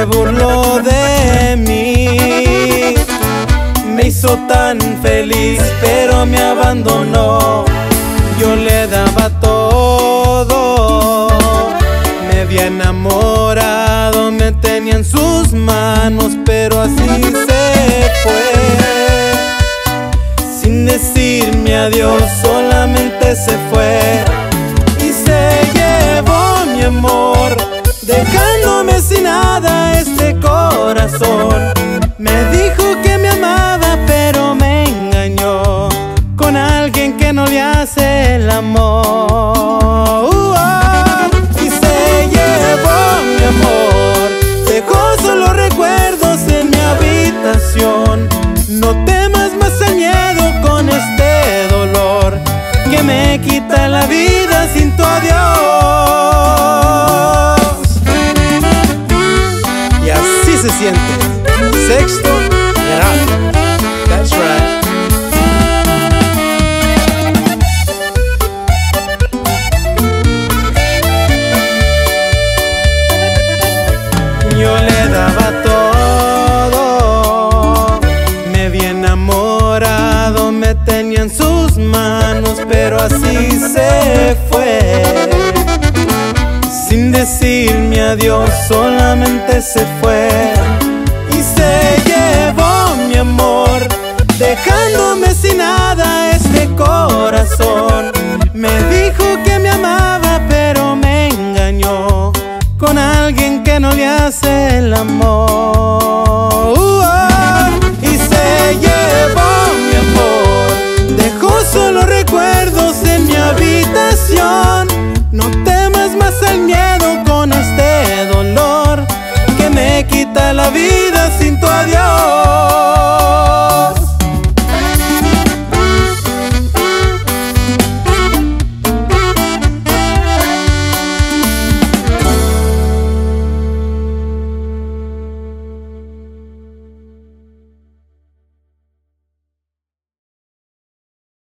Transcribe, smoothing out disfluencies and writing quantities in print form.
burló de mí. Me hizo tan feliz, pero me abandonó. Yo le daba todo, me había enamorado, me tenía en sus manos, pero así se fue. Sin decirme adiós, solamente se fue y se llevó mi amor, dejándome sin nada este corazón. Me dijo que me amaba, pero me engañó con alguien que no le hace el amor. Y se llevó mi amor, dejó solo recuerdos en mi habitación. No temas más el miedo con este dolor que me quita la vida sin tu adiós. Y así se siente Sexto General. That's right. Yo le daba todo, me había enamorado, me tenía en sus manos, pero así se fue. Sin decirme adiós, solamente se fue y se llevó mi amor, dejándome sin nada este corazón.